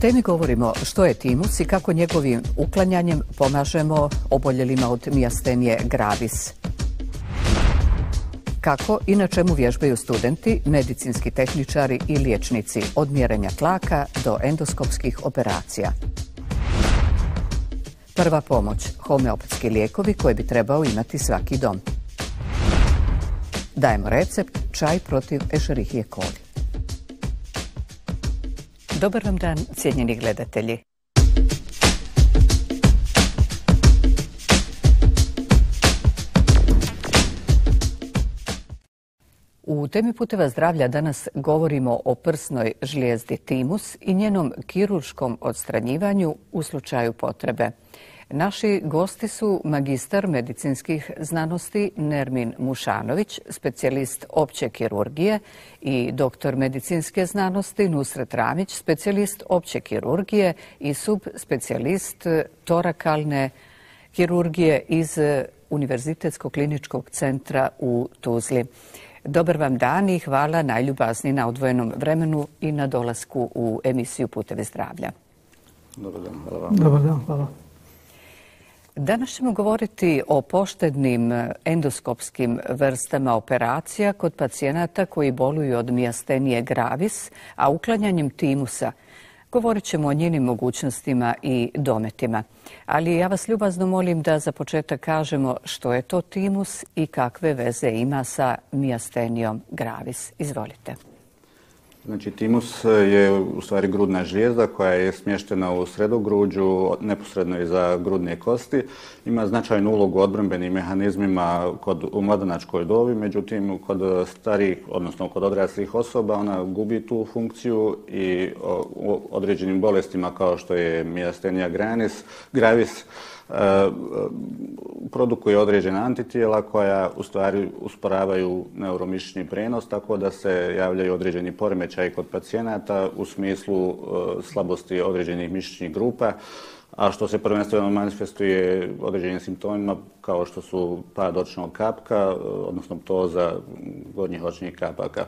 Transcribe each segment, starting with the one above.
temi govorimo što je timus i kako njegovim uklanjanjem pomažemo oboljelima od mijastenije gravis. Kako i na čemu vježbaju studenti, medicinski tehničari i liječnici od mjerenja tlaka do endoskopskih operacija. Prva pomoć, homeopatski lijekovi koje bi trebao imati svaki dom. Dajemo recept čaj protiv Escherichie coli. Dobar vam dan, cijenjeni gledatelji. U temi puteva zdravlja danas govorimo o prsnoj žlijezdi timus i njenom kirurškom odstranjivanju u slučaju potrebe. Naši gosti su magistar medicinskih znanosti Nermin Mušanović, specijalist opće kirurgije, i doktor medicinske znanosti Nusret Ramić, specijalist opće kirurgije i subspecijalist torakalne kirurgije iz Univerzitetskog kliničkog centra u Tuzli. Dobar vam dan i hvala najljubazniji na odvojenom vremenu i na dolasku u emisiju Putevi zdravlja. Dobar dan, hvala vam. Dobar dan, hvala. Danas ćemo govoriti o poštednim endoskopskim vrstama operacija kod pacijenata koji boluju od mijastenije gravis, a uklanjanjem timusa govorit ćemo o njenim mogućnostima i dometima. Ali ja vas ljubazno molim da za početak kažemo što je to timus i kakve veze ima sa mijastenijom gravis. Izvolite. Znači, timus je u stvari grudna žlijezda koja je smještena u sredogruđu, neposredno iza grudne kosti. Ima značajnu ulogu u odbrambenim mehanizmima u mladenačkoj dobi, međutim kod starijih, odnosno kod odraslih osoba, ona gubi tu funkciju i u određenim bolestima kao što je mijastenija gravis produkuje određena antitijela koja u stvari usporavaju neuromišićni prenos, tako da se javljaju određeni poremećaji kod pacijenata u smislu slabosti određenih mišićnih grupa, a što se prvenstveno manifestuje određenim simptomima kao što su pad očnog kapka, odnosno ptoza gornjih očnih kapaka.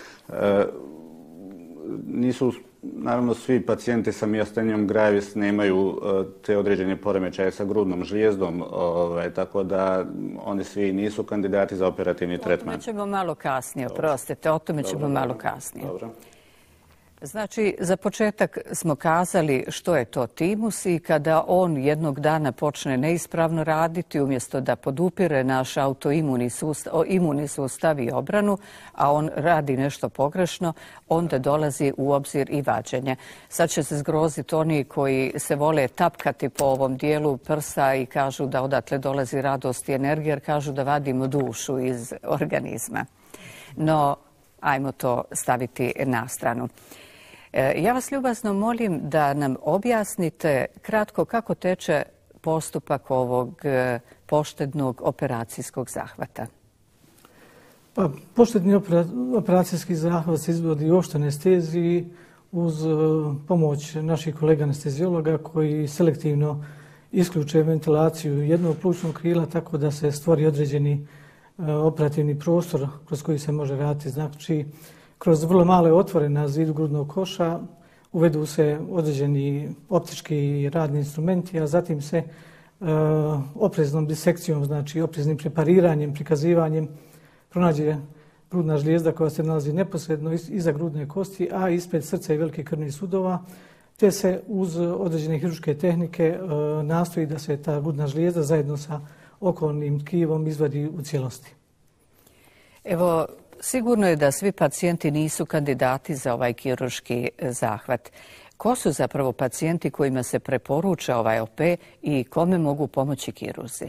Nisu, naravno, svi pacijenti sa mijastenijom gravis nemaju te određene poremećaje sa grudnom žlijezdom, tako da oni svi nisu kandidati za operativni tretman. O tome ćemo malo kasnije, oprostite, o tome ćemo malo kasnije. Dobro. Znači, za početak smo kazali što je to timus i kada on jednog dana počne neispravno raditi, umjesto da podupire naš imunni sustav i obranu, a on radi nešto pogrešno, onda dolazi u obzir i vađenje. Sad će se zgroziti oni koji se vole tapkati po ovom dijelu prsa i kažu da odatle dolazi radost i energija, jer kažu da vadimo dušu iz organizma. No, ajmo to staviti na stranu. Ja vas ljubazno molim da nam objasnite kratko kako teče postupak ovog poštednog operacijskog zahvata. Pa, poštedni operacijski zahvat se izvodi u opštoj anesteziji uz pomoć naših kolega anestezijologa koji selektivno isključe ventilaciju jednog plućnog krila tako da se stvori određeni operativni prostor kroz koji se može raditi. Znači, kroz vrlo male otvore na zidu grudnog koša uvedu se određeni optički radni instrumenti, a zatim se opreznom disekcijom, znači opreznim prepariranjem, prikazivanjem, pronađe grudna žlijezda koja se nalazi neposredno iza grudne kosti, a ispred srca i velikih krvnih sudova, te se uz određene hirurške tehnike nastoji da se ta grudna žlijezda zajedno sa okolnim tkivom izvadi u cijelosti. Evo, sigurno je da svi pacijenti nisu kandidati za ovaj kirurški zahvat. Ko su zapravo pacijenti kojima se preporuča ovaj OP i kome mogu pomoći kirurzi?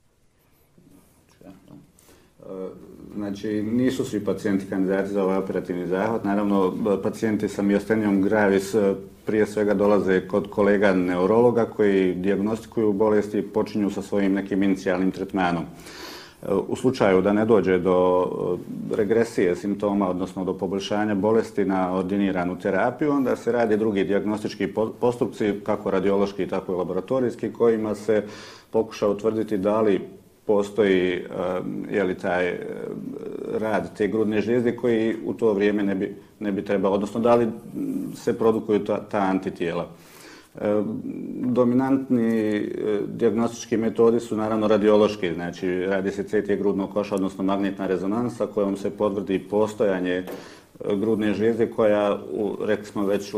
Znači, nisu svi pacijenti kandidati za ovaj operativni zahvat. Naravno, pacijenti sa mijastenijom gravis prije svega dolaze kod kolega neurologa koji dijagnostikuju bolesti i počinju sa svojim nekim inicijalnim tretmanom. U slučaju da ne dođe do regresije simptoma, odnosno do poboljšanja bolesti na ordiniranu terapiju, onda se radi drugi dijagnostički postupci, kako radiološki, tako i laboratorijski, kojima se pokuša utvrditi da li postoji taj rad te grudne žlijezde koji u to vrijeme ne bi trebao, odnosno da li se produkuju ta antitijela. Dominantni dijagnostički metodi su naravno radiološki, znači radi se CT grudnog koša, odnosno magnetna rezonansa kojom se potvrdi postojanje grudne žlijezde koja, rekli smo već,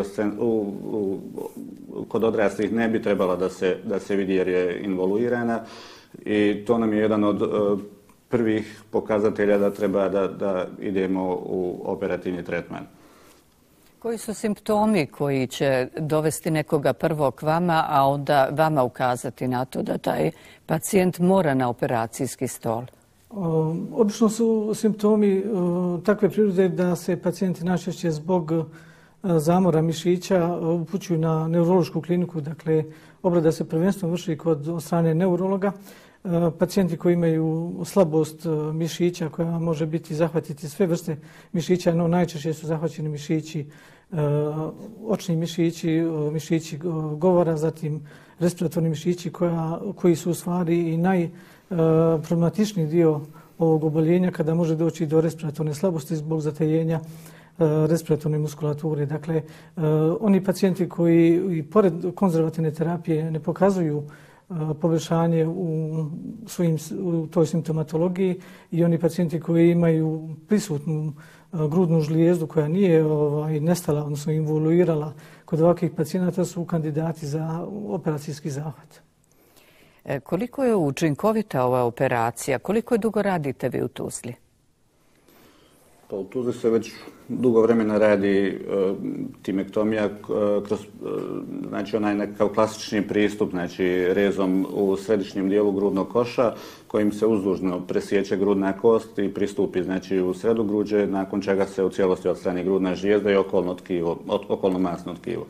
kod odraslih ne bi trebala da se vidi jer je involuirana i to nam je jedan od prvih pokazatelja da treba da idemo u operativni tretman. Koji su simptomi koji će dovesti nekoga prvo k vama, a onda vama ukazati na to da taj pacijent mora na operacijski stol? Obično su simptomi takve prirode da se pacijenti najčešće zbog zamora mišića upućuju na neurološku kliniku, dakle obrada se prvenstveno vrši od strane neurologa. Pacijenti koji imaju slabost mišića koja može biti zahvatiti sve vrste mišića, no najčešće su zahvaćeni mišići, očni mišići, mišići govora, zatim respiratorni mišići koji su u stvari i najproblematičniji dio ovog oboljenja kada može doći do respiratorne slabosti zbog zatajenja respiratorne muskulature. Dakle, oni pacijenti koji i pored konzervativne terapije ne pokazuju poboljšanje u toj simptomatologiji i oni pacijenti koji imaju prisutnu grudnu žlijezdu koja nije nestala, odnosno involuirala, kod ovakvih pacijenata su kandidati za operacijski zahvat. Koliko je učinkovita ova operacija? Koliko je dugo radite vi u Tuzli? Pa u Tuzli se već dugo vremena radi timektomija kroz, znači onaj nekakav klasični pristup, znači rezom u središnjem dijelu grudnog koša kojim se uzdužno presječe grudna kost i pristupi znači u sredogruđe, nakon čega se u cijelosti odstrani grudna žlijezda i okolno masno tkivo.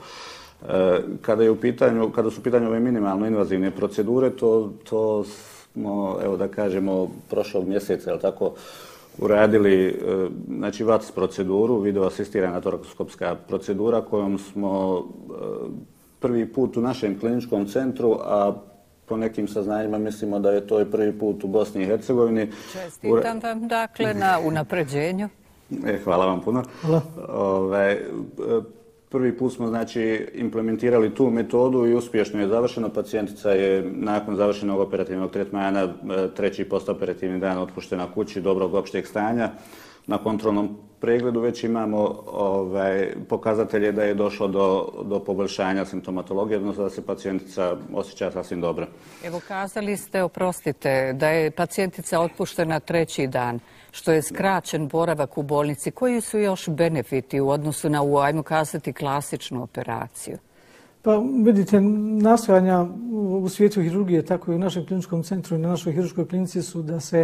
Kada su u pitanju ove minimalno invazivne procedure, to smo, evo da kažemo, prošlog mjeseca, jel tako, uradili znači VATS proceduru, video asistirana torakoskopska procedura kojom smo prvi put u našem kliničkom centru, a po nekim saznanjima mislimo da je to i prvi put u Bosni i Hercegovini. Čestitam vam dakle na unapređenju. Hvala vam puno. Hvala. Prvi put smo znači implementirali tu metodu i uspješno je završeno. Pacijentica je nakon završenog operativnog tretmana treći postoperativni dan otpuštena kući dobrog opšteg stanja. Na kontrolnom pregledu već imamo pokazatelje da je došlo do poboljšanja simptomatologije, odnosno da se pacijentica osjeća sasvim dobro. Evo kazali ste, oprostite, da je pacijentica otpuštena treći dan, što je skraćen boravak u bolnici. Koji su još benefiti u odnosu na ovu, ajmo kazati, klasičnu operaciju? Pa vidite, nastojanja u svijetu hirurgije, tako i u našem kliničkom centru i na našoj hirurškoj klinici su da se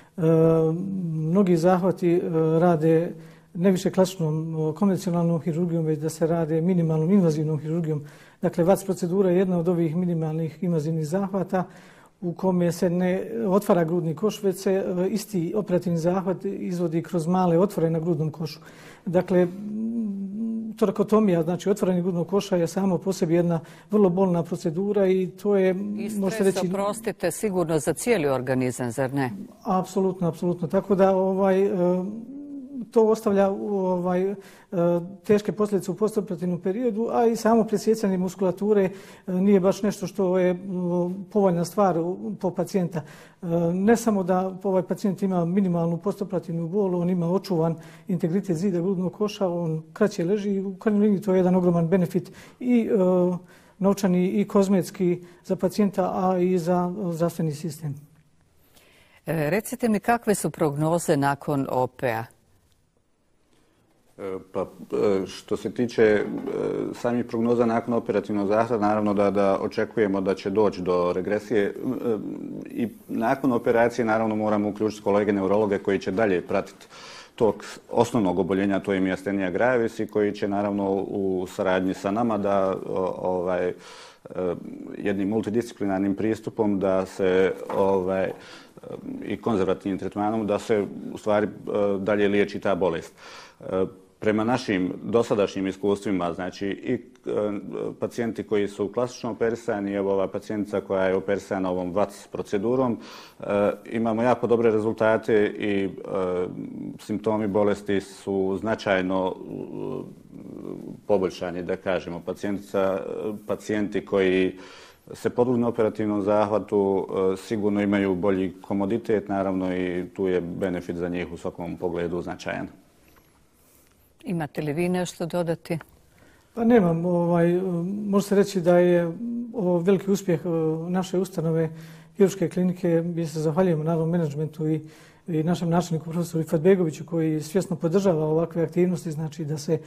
mnogi zahvati rade ne više klasičnom konvencionalnom hirurgijom, već da se rade minimalnom invazivnom hirurgijom. Dakle, VATS procedura je jedna od ovih minimalnih invazivnih zahvata u kome se ne otvara grudni koš, već se isti operativni zahvat izvodi kroz male otvore na grudnom košu. Dakle, torakotomija, znači otvaranje grudnog koša, je samo po sebi jedna vrlo bolna procedura i to je, možete reći... Oprostite, sigurno za cijeli organizam, zar ne? Apsolutno, apsolutno. Tako da to ostavlja teške posljedice u postoperativnom periodu, a i samo presjecanje muskulature nije baš nešto što je povoljna stvar po pacijenta. Ne samo da ovaj pacijent ima minimalnu postoperativnu bol, on ima očuvan integritet zida grudnog koša, on kraće leži i u krajnjoj liniji to je jedan ogroman benefit i novčani i kozmetski za pacijenta, a i za zdravstveni sistem. Recite mi kakve su prognoze nakon OP-a? Pa, što se tiče samih prognoza nakon operativnog zahvata, naravno da očekujemo da će doći do regresije i nakon operacije naravno moramo uključiti kolege neurologe koji će dalje pratiti tog osnovnog oboljenja, to je miastenija gravis i koji će naravno u saradnji sa nama da jednim multidisciplinarnim pristupom da se i konzervativnim tretmanom da se u stvari dalje liječi ta bolest. prema našim dosadašnjim iskustvima, znači i pacijenti koji su klasično operisani, evo ova pacijentica koja je operisana ovom VATS procedurom, imamo jako dobre rezultate i simptomi bolesti su značajno poboljšani, da kažemo. Pacijenti koji se podvrgnu operativnom zahvatu sigurno imaju bolji komoditet, naravno i tu je benefit za njih u svakom pogledu značajan. Imate li vi nešto dodati? Pa nemam. Može se reći da je ovo veliki uspjeh naše ustanove kirurške klinike, gdje se zahvaljujemo naravno menadžmentu i našem načelniku profesoru Ifatbegoviću koji svjesno podržava ovakve aktivnosti, znači da se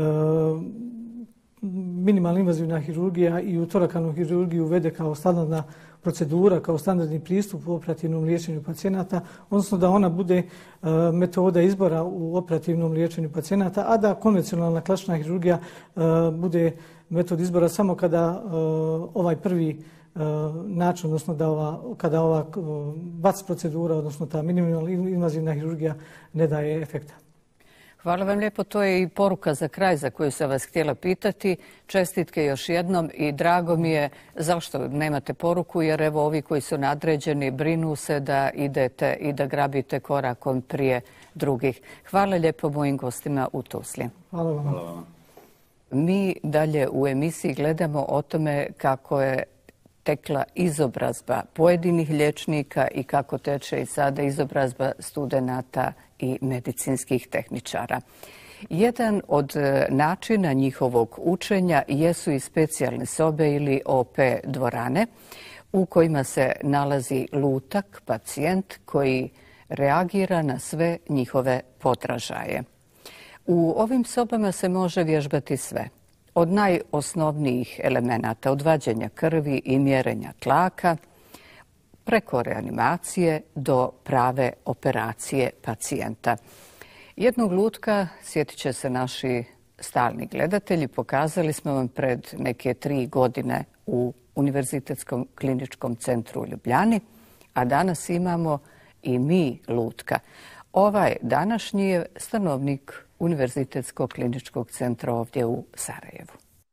minimalna invazivna hirurgija i u torakalnu hirurgiju uvede kao standardna procedura, kao standardni pristup u operativnom liječenju pacijenata, odnosno da ona bude metoda izbora u operativnom liječenju pacijenata, a da konvencionalna klasična hirurgija bude metod izbora samo kada ovaj prvi način, odnosno kada ova VATS procedura, odnosno ta minimalna invazivna hirurgija ne daje efekta. Hvala vam lijepo. To je i poruka za kraj za koju sam vas htjela pitati. Čestitke još jednom i drago mi je zašto nemate poruku, jer evo ovi koji su nadređeni brinu se da idete i da grabite korakom prije drugih. Hvala lijepo mojim gostima u Tuzli. Hvala vam. Mi dalje u emisiji gledamo o tome kako je tekla izobrazba pojedinih liječnika i kako teče i sada izobrazba studenata i medicinskih tehničara. Jedan od načina njihovog učenja jesu i specijalne sobe ili OP dvorane u kojima se nalazi lutak, pacijent koji reagira na sve njihove podražaje. U ovim sobama se može vježbati sve. Od najosnovnijih elemenata, od vađenja krvi i mjerenja tlaka, preko reanimacije do prave operacije pacijenta. Jednog lutka, sjetit će se naši stalni gledatelji, pokazali smo vam pred neke 3 godine u Univerzitetskom kliničkom centru u Ljubljani, a danas imamo i mi lutka. Ovaj današnji je stanovnik Univerzitetskog kliničkog centra ovdje u Sarajevu.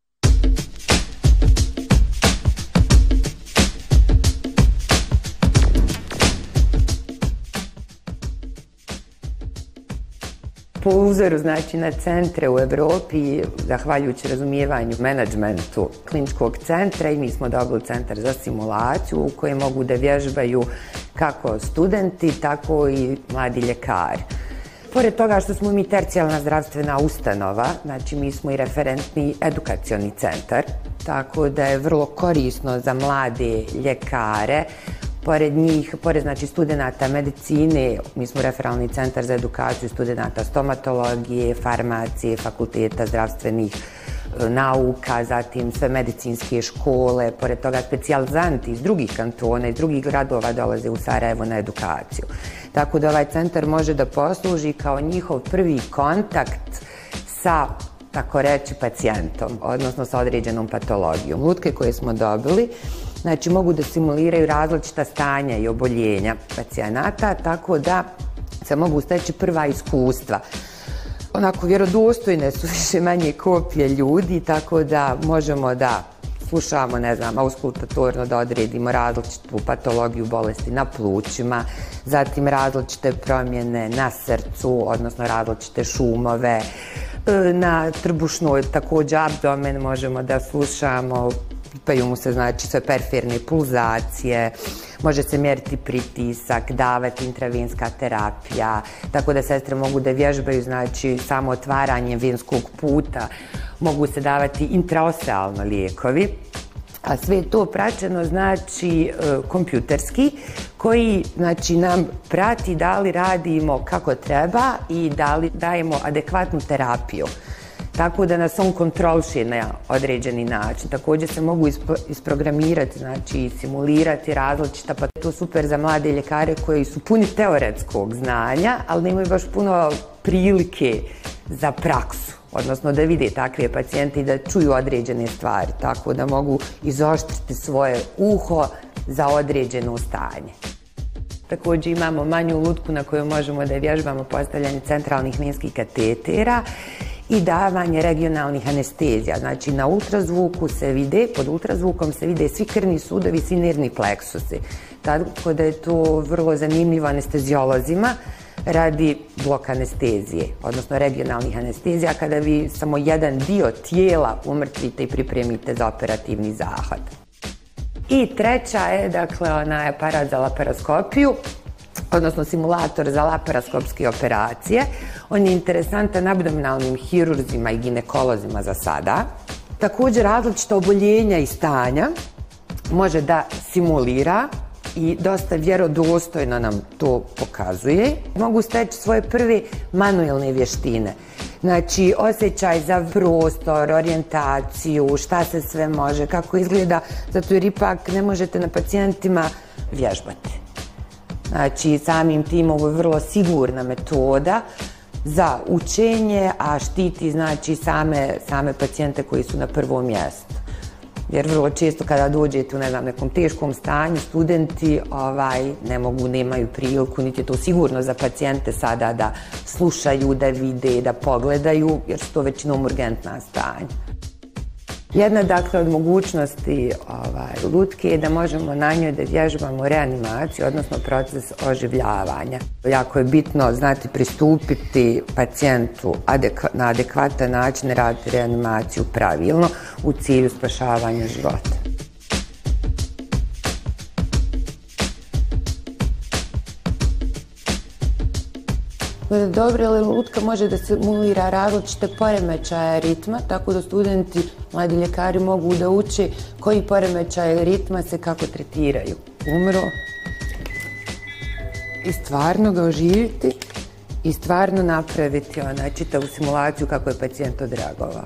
Po uzoru znači na centre u Evropi, zahvaljujući razumijevanju menadžmentu kliničkog centra, i mi smo dobili centar za simulaciju u kojem mogu da vježbaju kako studenti, tako i mladi ljekari. Pored toga što smo mi tercijalna zdravstvena ustanova, znači mi smo i referentni edukacioni centar, tako da je vrlo korisno za mlade ljekare. Pored njih, pored znači studenata medicine, mi smo referalni centar za edukaciju studenata stomatologije, farmacije, fakulteta zdravstvenih nauka, zatim sve medicinske škole, pored toga specijalizanti iz drugih kantona, iz drugih gradova dolaze u Sarajevo na edukaciju. Tako da ovaj centar može da posluži kao njihov prvi kontakt sa, tako reći, pacijentom, odnosno sa određenom patologijom. Lutke koje smo dobili, znači mogu da simuliraju različita stanja i oboljenja pacijenata, tako da se mogu steći prva iskustva. Onako vjerodostojne su više manje kopije ljudi, tako da možemo da slušamo, ne znam, auskultatorno da odredimo različitu patologiju bolesti na plućima, zatim različite promjene na srcu, odnosno različite šumove. Na trbušnoj također abdomen možemo da slušamo, pipaju mu se znači sve periferne pulzacije, može se mjeriti pritisak, davati intravenska terapija, tako da sestre mogu da vježbaju znači samo otvaranje venskog puta, mogu se davati intraosealno lijekovi, a sve to praćeno znači kompjuterski koji znači nam prati da li radimo kako treba i da li dajemo adekvatnu terapiju. Tako da nas on kontroliše na određeni način. Također se mogu isprogramirati, znači simulirati različita, pa to je super za mlade ljekare koji su puni teoretskog znanja, ali nemaju baš puno prilike za praksu, odnosno da vide takve pacijente i da čuju određene stvari, tako da mogu izoštriti svoje uho za određeno stanje. Također imamo manju lutku na kojoj možemo da vježbamo postavljanje centralnih venskih katetera i davanje regionalnih anestezija. Znači na ultrazvuku se vide, pod ultrazvukom se vide svi krvni sudovi, svi nervni pleksusi. Tako da je to vrlo zanimljivo anesteziolozima radi blok anestezije, odnosno regionalnih anestezija, kada vi samo jedan dio tijela umrtvite i pripremite za operativni zahvat. I treća je, dakle, onaj aparat za laparoskopiju, odnosno simulator za laparoskopske operacije. On je interesantan abdominalnim hirurzima i ginekolozima za sada. Također različita oboljenja i stanja može da simulira i dosta vjerodostojno nam to pokazuje. Mogu steći svoje prve manuelne vještine. Znači, osjećaj za prostor, orijentaciju, šta se sve može, kako izgleda, zato jer ipak ne možete na pacijentima vježbati. Znači, samim tim ovo je vrlo sigurna metoda za učenje, a štiti znači same pacijente koji su na prvom mjestu. Jer vrlo često kada dođete u nekom teškom stanju, studenti nemaju priliku, niti je to sigurno za pacijente sada da slušaju, da vide, da pogledaju, jer su to većinom urgentna stanja. Jedna, dakle, od mogućnosti lutke je da možemo na njoj da vježbamo reanimaciju, odnosno proces oživljavanja. Jako je bitno znati pristupiti pacijentu na adekvatan način, raditi reanimaciju pravilno u cilju spašavanja života. Dobro, ali lutka može da simulira različite poremećaje ritma, tako da studenti, mladi ljekari mogu da uče koji poremećaje ritma se kako tretiraju. Umro i stvarno ga oživiti i stvarno napraviti čitavu simulaciju kako je pacijent odreagovao.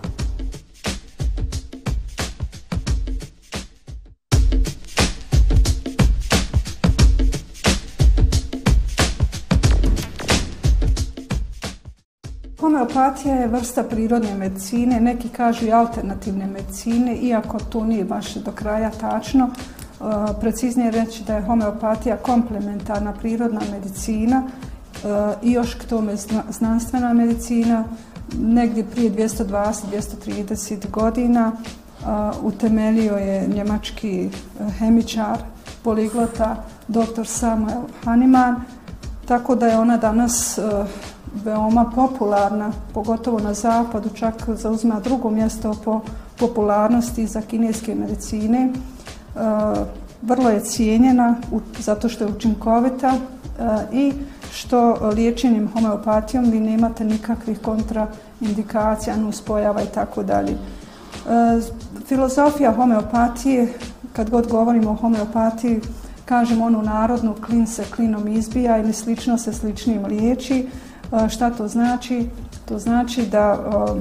Homeopatija je vrsta prirodne medicine, neki kažu i alternativne medicine, iako to nije baš do kraja tačno. Preciznije reći da je homeopatija komplementarna prirodna medicina i još k tome znanstvena medicina. Negdje prije 220-230 godina utemeljio je njemački hemičar, poliglota, dr. Samuel Hahnemann, tako da je ona danas veoma popularna, pogotovo na zapadu, čak zauzima drugo mjesto po popularnosti za kineske medicine. Vrlo je cijenjena zato što je učinkovita i što liječenjem homeopatijom vi nemate nikakvih kontraindikacija, nuspojava i tako dalje. Filozofija homeopatije, kad god govorimo o homeopatiji, kažemo onu narodnu klin se klinom izbija ili slično se sličnim liječi. Šta to znači? To znači da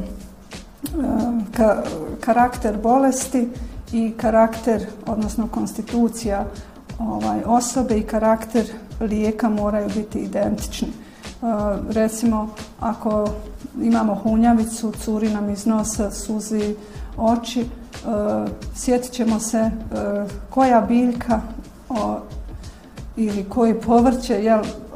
karakter bolesti i karakter, odnosno konstitucija osobe i karakter lijeka moraju biti identični. Recimo, ako imamo hunjavicu, curi nam iz nosa, suzi oči, sjetit ćemo se koja biljka ili koje povrće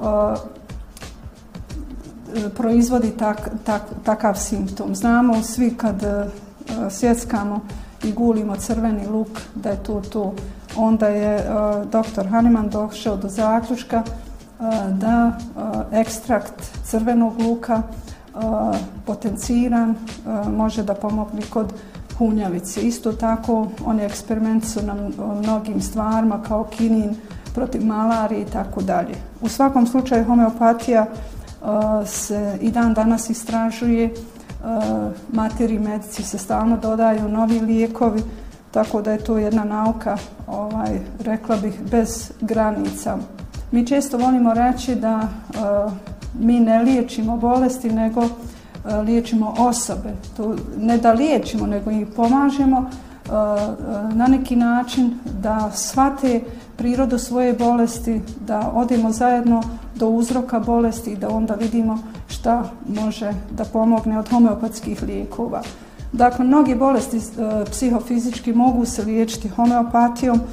proizvodi takav simptom. Znamo svi kad sjeckamo i gulimo crveni luk da je to. Onda je dr. Hahnemann došao do zaključka da ekstrakt crvenog luka potenciran može da pomogne kod hunjavice. Isto tako, oni eksperimenti su na mnogim stvarima kao kinin protiv malarije i tako dalje. U svakom slučaju homeopatija se i dan danas istražuje, materiji medici se stalno dodaju novi lijekovi, tako da je to jedna nauka, rekla bih, bez granica. Mi često volimo reći da mi ne liječimo bolesti, nego liječimo osobe. To ne da liječimo, nego i pomažemo na neki način da shvate prirodu svoje bolesti, da odemo zajedno do uzroka bolesti i da onda vidimo šta može da pomogne od homeopatskih lijekova. Dakle, mnogi bolesti psihofizički mogu se liječiti homeopatijom.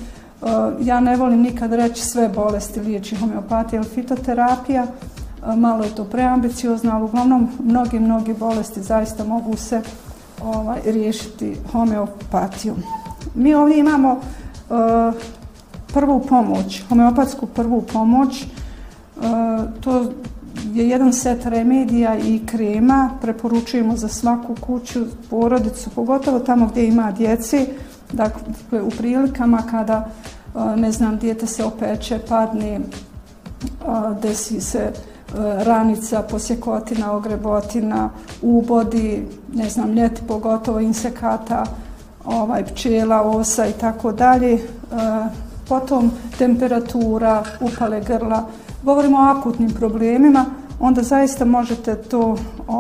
Ja ne volim nikad reći sve bolesti liječi homeopatija ili fitoterapija, malo je to preambiciozno, ali uglavnom mnogi bolesti zaista mogu se riješiti homeopatijom. Mi ovdje imamo prvu pomoć, homeopatsku prvu pomoć, to je jedan set remedija i krema, preporučujemo za svaku kuću, porodicu, pogotovo tamo gdje ima djeci, dakle u prilikama kada, ne znam, dijete se opeče, padne, desi se ranica, posjekotina, ogrebotina, ubodi, ne znam, ljeti pogotovo insekata, pčela, osa i tako dalje. Potom temperatura, upale grla. Govorimo o akutnim problemima, onda zaista možete to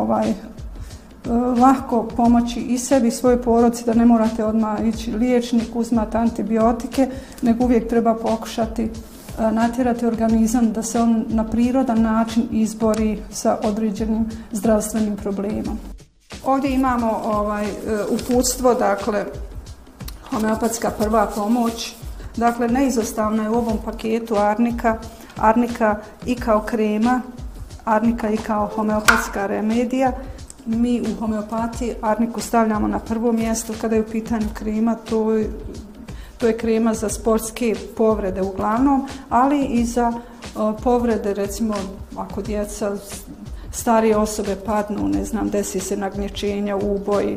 lako pomoći i sebi i svojoj porodici, da ne morate odmah ići liječnik, uzmati antibiotike, nego uvijek treba pokušati natjerati organizam da se on na prirodan način izbori sa određenim zdravstvenim problemom. Ovdje imamo uputstvo, dakle, homeopatska prva pomoć. Dakle, neizostavna je u ovom paketu arnika i kao krema, arnika i kao homeopatska remedija. Mi u homeopatiji arniku stavljamo na prvo mjesto. Kada je u pitanju krema, to je krema za sportske povrede uglavnom, ali i za povrede, recimo ako djeca, starije osobe padnu, ne znam, desi se nagnječenja, uboji,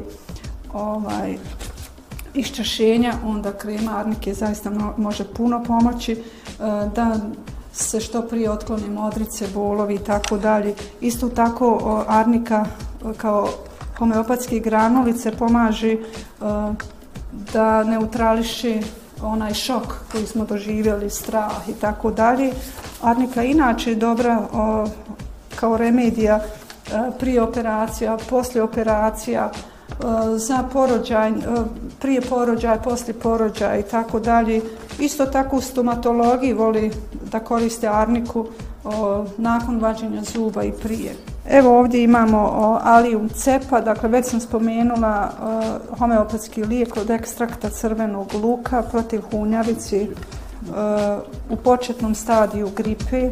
iščašenja, onda krema arnike zaista može puno pomoći da se što prije otklone modrice, bolovi i tako dalje. Isto tako arnika kao homeopatski granulice pomaže da neutrališe onaj šok koji smo doživjeli, strah i tako dalje. Arnika inače je dobra kao remedija prije operacija, poslije operacija, za porođaj, prije porođaja, poslije porođaja i tako dalje. Isto tako u stomatologiji voli da koriste arniku nakon vađenja zuba i prije. Evo ovdje imamo Allium cepa, dakle već sam spomenula homeopatski lijek od ekstrakta crvenog luka protiv hunjavici u početnom stadiju gripe.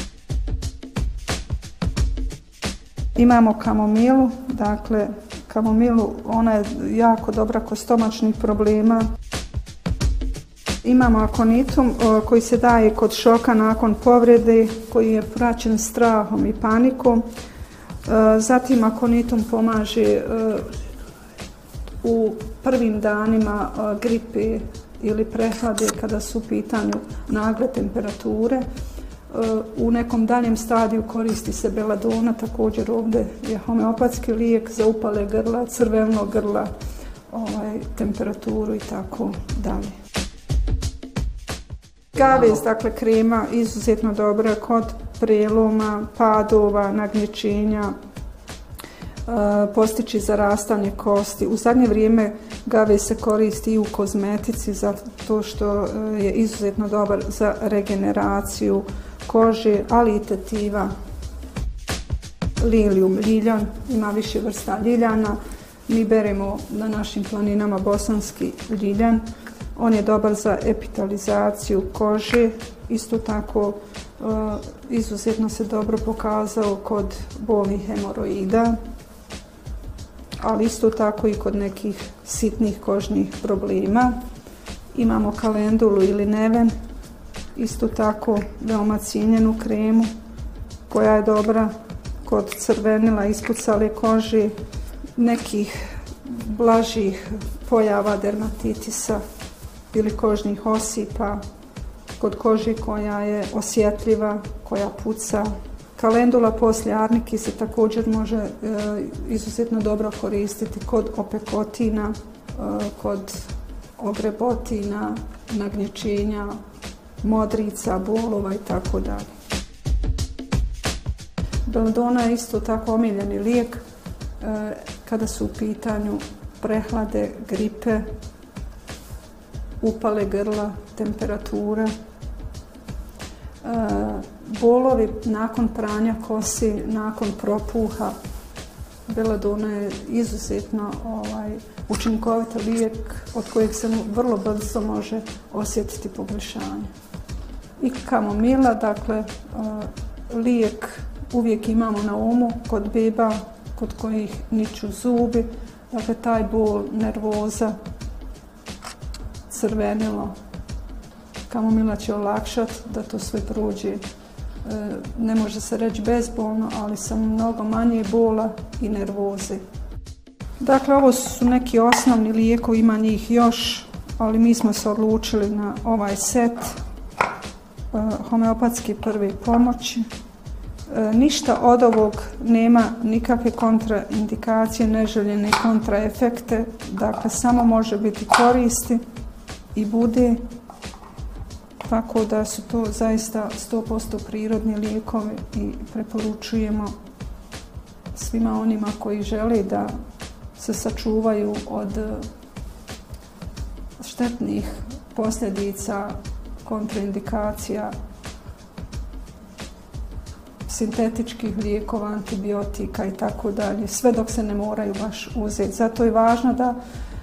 Imamo kamomilu, dakle kamomilu, ona je jako dobra kod stomačnih problema. Imamo akonitum koji se daje kod šoka nakon povrede, koji je praćen strahom i panikom. Zatim akonitum pomaže u prvim danima gripe ili prehlade kada su u pitanju nagle temperature. U nekom daljem stadiju koristi se beladona, također ovdje je homeopatski lijek za upale grla, crveno grla, temperaturu i tako dalje. Gavez, dakle krema, izuzetno dobra kod preloma, padova, nagnječenja, postići zarastanje kosti. U zadnje vrijeme gavez se koristi i u kozmetici zato što je izuzetno dobar za regeneraciju kože, ali i tetiva. Lilium, ljiljan, ima više vrsta ljiljana. Mi beremo na našim planinama bosanski ljiljan. On je dobar za epitalizaciju kože, isto tako izuzetno se dobro pokazao kod bolnih hemoroida, ali isto tako i kod nekih sitnih kožnih problema. Imamo kalendulu ili neven, isto tako veoma cijenjenu kremu koja je dobra kod crvenila, ispucale kože, nekih blažih pojava dermatitisa ili kožnih osipa, kod kože koja je osjetljiva, koja puca. Kalendula poslije arnike se također može izuzetno dobro koristiti kod opekotina, kod ogrebotina, nagnječenja, modrica, bolova i tako dalje. Beladona je isto tako omiljeni lijek kada su u pitanju prehlade, gripe, upale grla, temperatura, bolovi nakon pranja kosi, nakon propuha, Beladona je izuzetno učinkovit lijek od kojeg se vrlo brzo može osjetiti poboljšanje. I kamomila, dakle, lijek uvijek imamo na umu kod beba kod kojih niču zubi, dakle taj bol, nervoza, crvenilo. Kamomila će olakšati da to sve prođe. Ne može se reći bezbolno, ali sa mnogo manje bola i nervoze. Dakle, ovo su neki osnovni lijekovi, ima njih još, ali mi smo se odlučili na ovaj set homeopatske prve pomoći. Ništa od ovog nema nikakve kontraindikacije, neželjene kontraefekte, dakle samo može biti koristi i bude, tako da su to zaista 100% prirodni lijekovi i preporučujemo svima onima koji žele da se sačuvaju od štetnih posljedica, kontraindikacija, sintetičkih lijekova, antibiotika i tako dalje, sve dok se ne moraju baš uzeti. Zato je važno da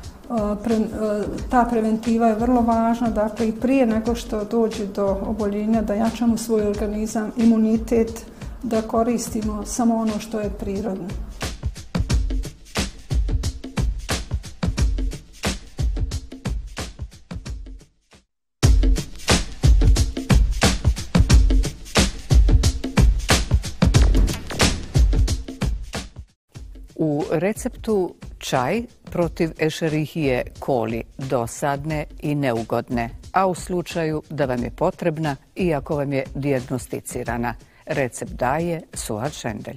ta preventiva je vrlo važna, dakle i prije nego što dođe do oboljenja da jačamo svoj organizam, imunitet, da koristimo samo ono što je prirodno. U receptu čaj protiv Escherichie coli, dosadne i neugodne, a u slučaju da vam je potrebna, iako vam je dijagnosticirana. Recept daje Suad Šendelj.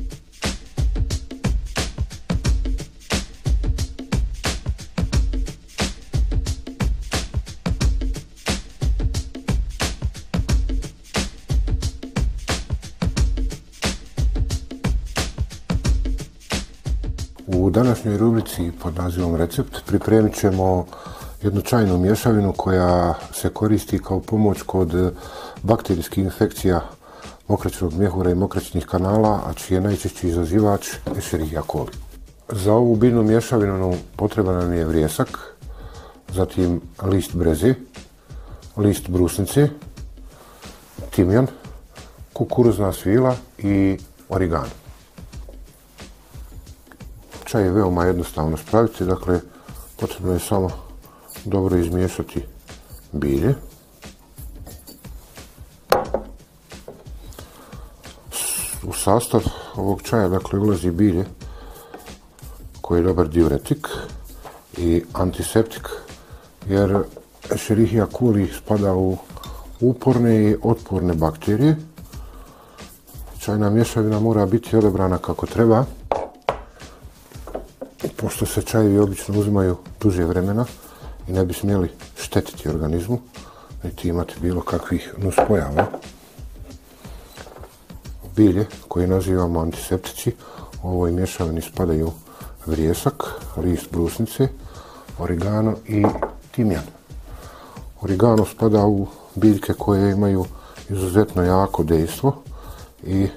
U današnjoj rubrici pod nazivom Recept pripremit ćemo jednu čajnu mješavinu koja se koristi kao pomoć kod bakterijskih infekcija mokraćnog mjehura i mokraćnih kanala, a čiji je najčešći izazivač Escherichia coli. Za ovu biljnu mješavinu potreban nam je vrijesak, zatim list breze, list brusnice, timjan, kukuruzna svila i origano. Čaj je veoma jednostavno spraviti, dakle potrebno je samo dobro izmiješati bilje. U sastav ovog čaja dakle ulazi bilje koji je dobar diuretik i antiseptik, jer Escherichia coli spada u uporne i otporne bakterije. Čajna mješavina mora biti odabrana kako treba, pošto se čajevi obično uzimaju duže vremena i ne bi smjeli štetiti organizmu, niti imati bilo kakvih nuspojava. Bilje koje nazivamo antiseptici, u ovoj mješavini spadaju vrijesak, list brusnice, origano i timjan. Origano spada u biljke koje imaju izuzetno jako dejstvo i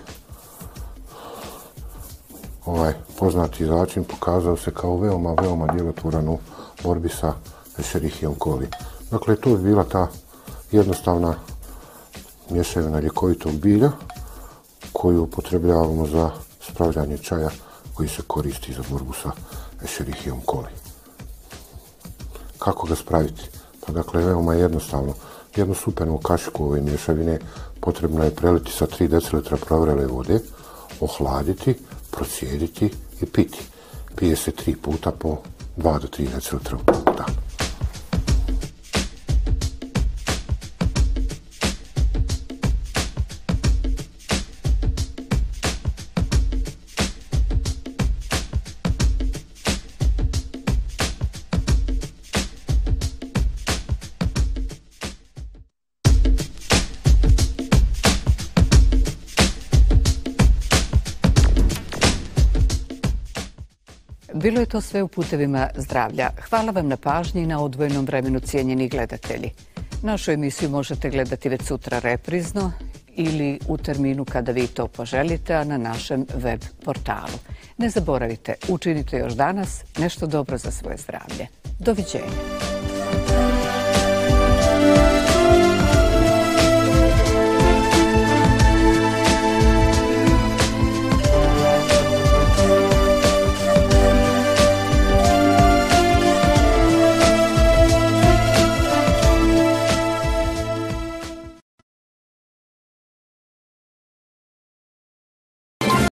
ovaj poznati začin pokazao se kao veoma djelotvoran u borbi sa Escherichiom coli. Dakle, to je bila ta jednostavna mješavina ljekovitog bilja koju upotrebljavamo za spravljanje čaja koji se koristi za borbu sa Escherichiom coli. Kako ga spraviti? Pa dakle, veoma jednostavno. Jednu supenu kašiku ove mješavine potrebno je preliti sa 3 decilitra provrele vode, ohladiti, procijediti i piti. Pije se 3 puta po 2 do 3 decilitra u dan. Bilo je to sve u Putevima zdravlja. Hvala vam na pažnji i na odvojenom vremenu, cijenjeni gledatelji. Našu emisiju možete gledati već sutra reprizno ili u terminu kada vi to poželite, a na našem web portalu. Ne zaboravite, učinite još danas nešto dobro za svoje zdravlje. Doviđenja.